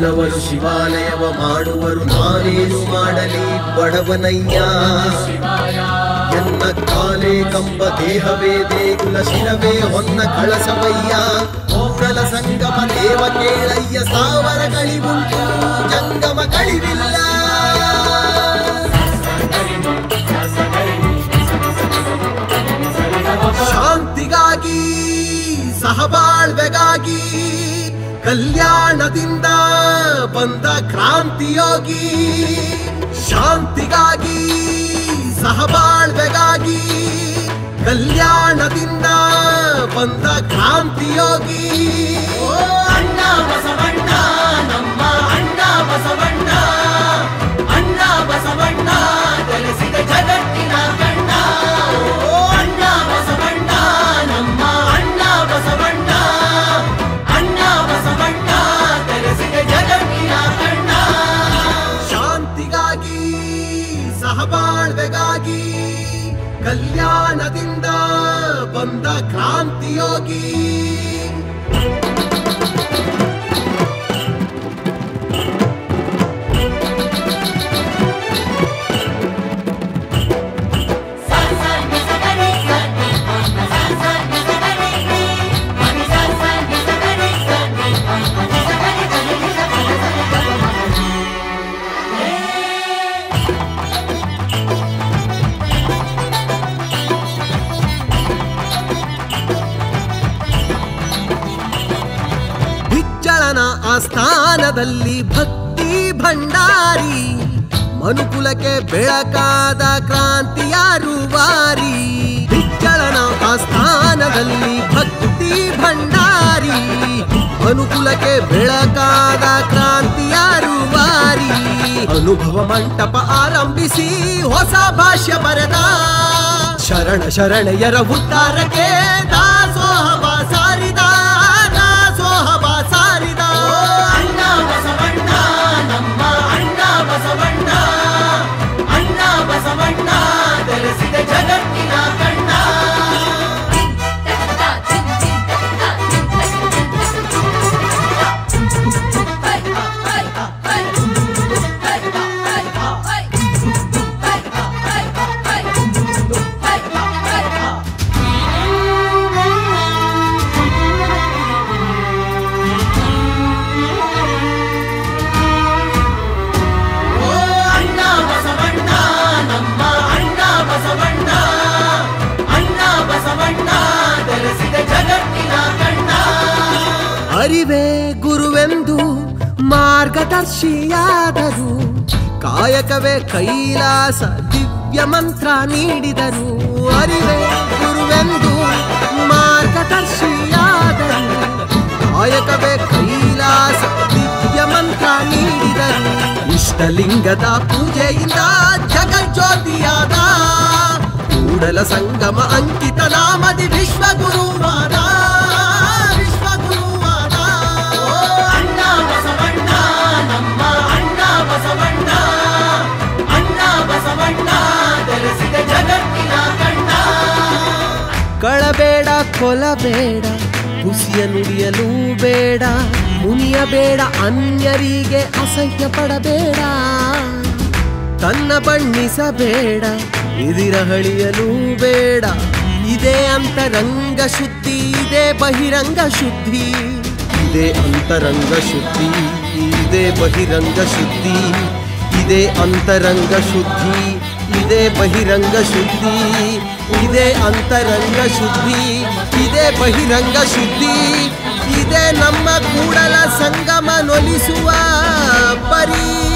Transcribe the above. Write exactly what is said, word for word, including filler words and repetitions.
ಉಳ್ಳವರು ಶಿವಾಲಯವ ಮಾಡುವರು ನಾನೇನು ಮಾಡಲಿ ಬಡವನಯ್ಯ ಎನ್ನ ಕಾಲೇ ಕಂಬ ದೇಹವೇ ದೇಗುಲ ಶಿರವೇ ಹೊನ್ನ ಕಳಸವಯ್ಯ ಹೋಗಲ ಸಂಗಮ ದೇವ ಕೇಳಯ್ಯ ಸಾವರ ಗಳಿವುಂಟು ಜಂಗಮ ಗಳಿವಿಲ್ಲ ಶಾಂತಿಗಾಗಿ ಸಹಬಾಳ್ವೆಗಾಗಿ ಕಲ್ಯಾಣದಿಂದ ಬಂದ ಕ್ರಾಂತಿಯೋಗಿ ಶಾಂತಿಗಾಗಿ ಸಹಬಾಳ್ವೆಗಾಗಿ ಕಲ್ಯಾಣದಿಂದ ಬಂದ ಕ್ರಾಂತಿಯೋಗಿ ಅಣ್ಣ ಬಸವಣ್ಣ ನಮ್ಮ ಅಣ್ಣ ಬಸವಣ್ಣ ಅಣ್ಣ ಬಸವಣ್ಣ ತಿಳಿಸಿದ ಜಗತ್ತಿನ ಕಣ್ಣ ಅಣ್ಣ ಬಸವಣ್ಣ ನಮ್ಮ ಅಣ್ಣ ಬಸವಣ್ಣ ಅಣ್ಣ ಬಸವಣ್ಣ ತಿಳಿಸಿದ ಜಗತ್ತಿನ ಕಣ್ಣ ಶಾಂತಿಗಾಗಿ ಸಹಬಾಳ್ವೆಗಾಗಿ ಕಲ್ಯಾಣದಿಂದ ಬಂದ ಕ್ರಾಂತಿಯೋಗಿ ಆಸ್ಥಾನದಲ್ಲಿ ಭಕ್ತಿ ಭಂಡಾರಿ ಮನುಕುಲಕ್ಕೆ ಬೆಳಕಾದ ಕ್ರಾಂತಿಯ ರೂವಾರಿ ವಿಜ್ಜಳನ ಆಸ್ಥಾನದಲ್ಲಿ ಭಕ್ತಿ ಭಂಡಾರಿ ಮನುಕುಲಕ್ಕೆ ಬೆಳಕಾದ ಕ್ರಾಂತಿಯ ರೂವಾರಿ ಅನುಭವ ಮಂಟಪ ಆರಂಭಿಸಿ ಹೊಸ ಭಾಷ್ಯ ಬರೆದ ಶರಣ ಶರಣೆಯರ ಉದ್ಧಾರಕ್ಕೆ ದಾಸೋಹವ ಸಾರಿದ ದಾಸೋಹವ ಸಾರಿದ ಅಣ್ಣ ಬಸವಣ್ಣ ನಮ್ಮ ಅಣ್ಣ ಬಸವಣ್ಣ ಅಣ್ಣ ಬಸವಣ್ಣ ತಿಳಿಸಿದ ಜಗತ್ತಿನ ಕಣ್ಣ ಅರಿವೇ ಗುರುವೆಂದು ಮಾರ್ಗದರ್ಶಿಯಾದರು ಕಾಯಕವೇ ಕೈಲಾಸ ದಿವ್ಯ ಮಂತ್ರ ನೀಡಿದರು ಅರಿವೇ ಗುರುವೆಂದು ಮಾರ್ಗದರ್ಶಿಯಾದರು ಕಾಯಕವೇ ಕೈಲಾಸ ದಿವ್ಯ ಮಂತ್ರ ನೀಡಿದರು ಇಷ್ಟಲಿಂಗದ ಪೂಜೆಯಿಂದ ಜಗಜ್ಯೋತಿಯಾದ ಕೂಡಲ ಸಂಗಮ ಅಂಕಿತ ನಾಮದಿ ವಿಶ್ವಗುರುವಾದ ಕಳಬೇಡ ಕೊಲಬೇಡ ಹುಸಿಯ ನುಡಿಯಲೂ ಬೇಡ ಮುನಿಯಬೇಡ ಅನ್ಯರಿಗೆ ಅಸಹ್ಯ ಪಡಬೇಡ ತನ್ನ ಬಣ್ಣಿಸಬೇಡ ಇದಿರಹಳಿಯಲೂ ಬೇಡ ಇದೇ ಅಂತರಂಗ ಶುದ್ಧಿ ಇದೇ ಬಹಿರಂಗ ಶುದ್ಧಿ ಇದೇ ಅಂತರಂಗ ಶುದ್ಧಿ ಇದೇ ಬಹಿರಂಗ ಶುದ್ಧಿ ಇದೇ ಅಂತರಂಗ ಶುದ್ಧಿ ಇದೇ ಬಹಿರಂಗ ಶುದ್ಧಿ ಇದೇ ಅಂತರಂಗ ಶುದ್ಧಿ ಇದೇ ಬಹಿರಂಗ ಶುದ್ಧಿ ಇದೇ ನಮ್ಮ ಕೂಡಲ ಸಂಗಮ ನೊಲಿಸುವ ಪರಿ